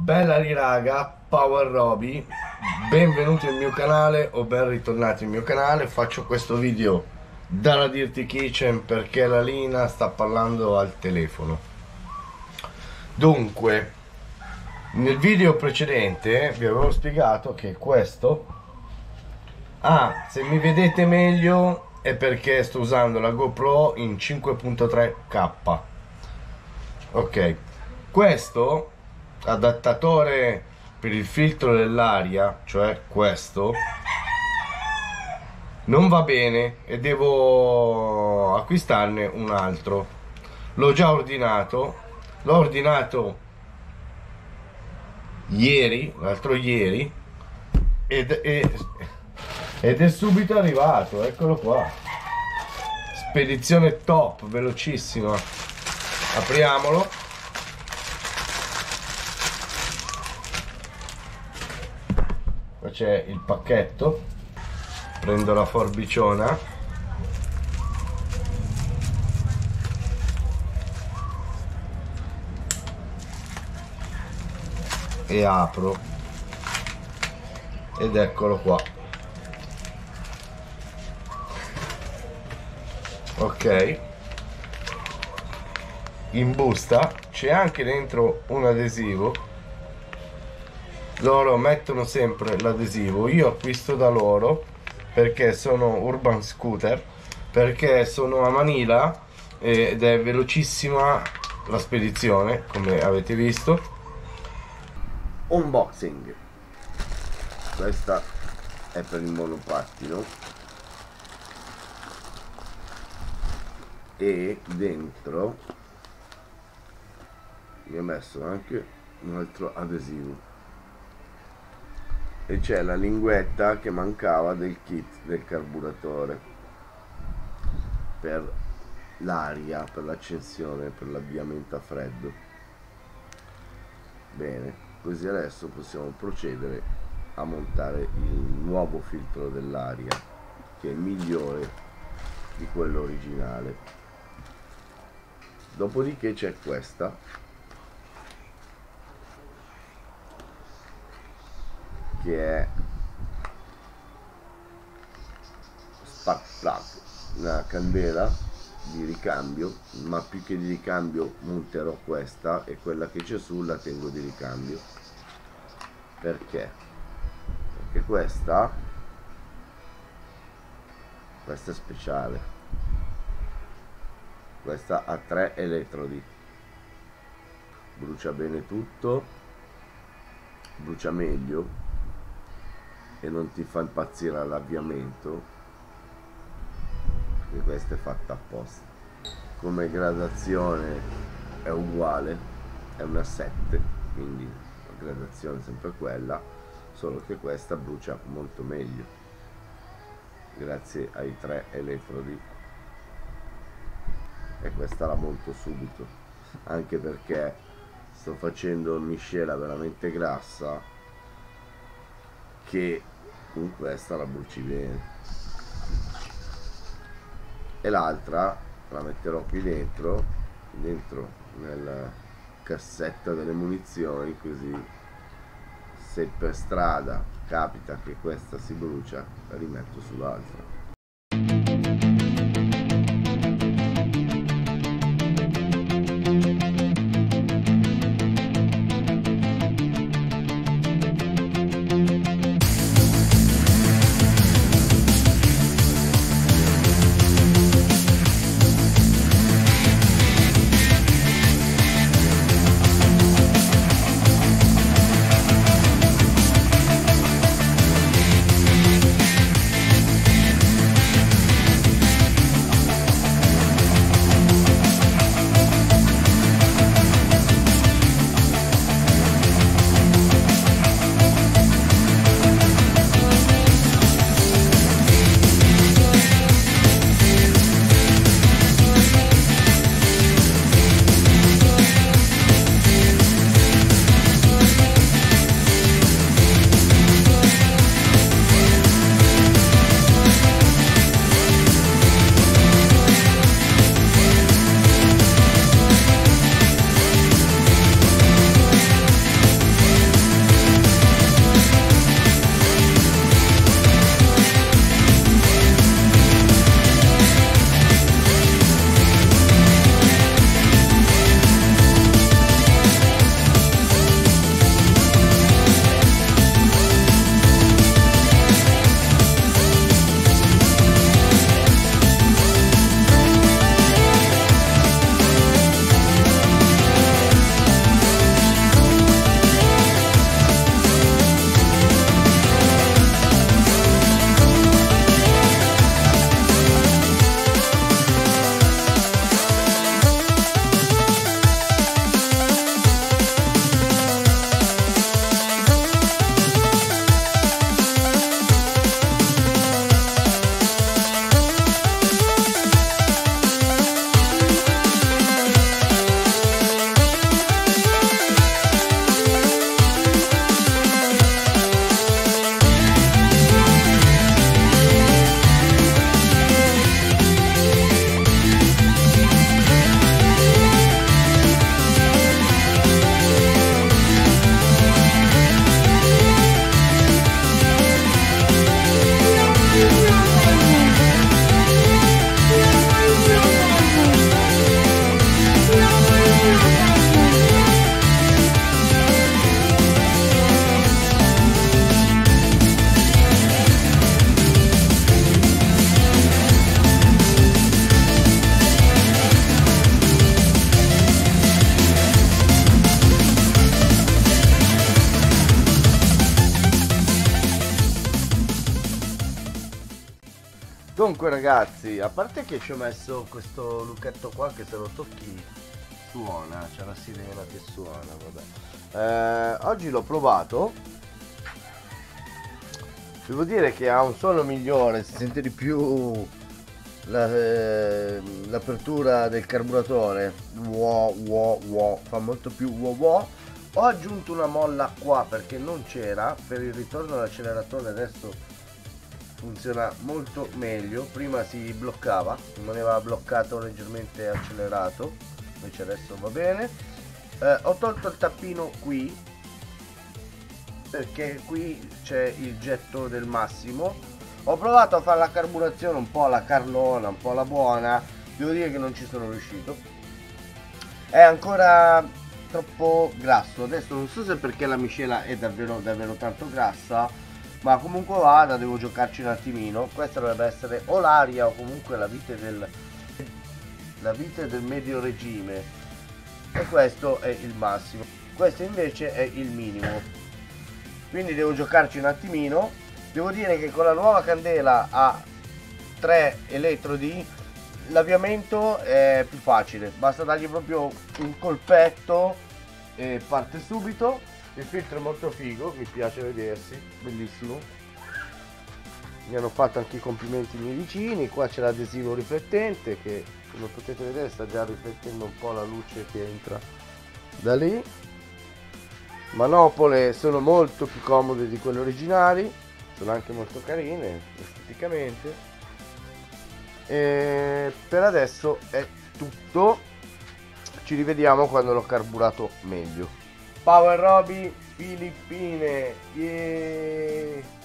Bella raga, Power Roby, benvenuti nel mio canale o ben ritornati nel mio canale. Faccio questo video dalla Dirty Kitchen perché la Lina sta parlando al telefono. Dunque, nel video precedente vi avevo spiegato che questo, se mi vedete meglio è perché sto usando la GoPro in 5.3K. ok, questo adattatore per il filtro dell'aria, cioè questo, non va bene e devo acquistarne un altro. L'ho già ordinato, l'ho ordinato ieri, l'altro ieri, ed è subito arrivato. Eccolo qua, spedizione top, velocissima. Apriamolo. C'è il pacchetto, prendo la forbiciona e apro, ed eccolo qua. Ok, in busta c'è anche dentro un adesivo. Loro mettono sempre l'adesivo, io acquisto da loro perché sono Urban Scooter, perché sono a Manila ed è velocissima la spedizione, come avete visto. Unboxing. Questa è per il monopattino e dentro mi ha messo anche un altro adesivo. E c'è la linguetta che mancava del kit del carburatore per l'aria, per l'accensione, per l'avviamento a freddo. Bene, così adesso possiamo procedere a montare il nuovo filtro dell'aria, che è migliore di quello originale. Dopodiché c'è questa, che è spark plug, una candela di ricambio, ma più che di ricambio monterò questa, e quella che c'è su la tengo di ricambio. Perché questa è speciale, questa ha 3 elettrodi, brucia bene tutto, brucia meglio e non ti fa impazzire all'avviamento, perché questa è fatta apposta. Come gradazione è uguale, è una 7, quindi la gradazione è sempre quella, solo che questa brucia molto meglio grazie ai 3 elettrodi, e questa la monto subito, anche perché sto facendo miscela veramente grassa, che con questa la bruci bene. E l'altra la metterò qui dentro nella cassetta delle munizioni, così se per strada capita che questa si brucia la rimetto sull'altra. Comunque ragazzi, a parte che ci ho messo questo lucchetto qua che se lo tocchi suona, c'è la sirena che suona, vabbè. Oggi l'ho provato, devo dire che ha un suono migliore, si sente di più l'apertura del carburatore, fa molto più wow. Ho aggiunto una molla qua perché non c'era, per il ritorno all'acceleratore adesso funziona molto meglio. Prima si bloccava, rimaneva bloccato leggermente accelerato, invece adesso va bene. Ho tolto il tappino qui perché qui c'è il getto del massimo. Ho provato a fare la carburazione un po' alla carlona, un po' alla buona, devo dire che non ci sono riuscito, è ancora troppo grasso. Adesso non so se perché la miscela è davvero tanto grassa, ma comunque vada, devo giocarci un attimino. Questa dovrebbe essere o l'aria o comunque la vite del medio regime, e questo è il massimo, questo invece è il minimo, quindi devo giocarci un attimino. Devo dire che con la nuova candela a 3 elettrodi l'avviamento è più facile, basta dargli proprio un colpetto e parte subito. Il filtro è molto figo, mi piace vedersi, bellissimo. Mi hanno fatto anche i complimenti i miei vicini. Qua c'è l'adesivo riflettente che, come potete vedere, sta già riflettendo un po' la luce che entra da lì. Manopole sono molto più comode di quelle originali, sono anche molto carine esteticamente. E per adesso è tutto, ci rivediamo quando l'ho carburato meglio. Power Roby Filippine, yeah!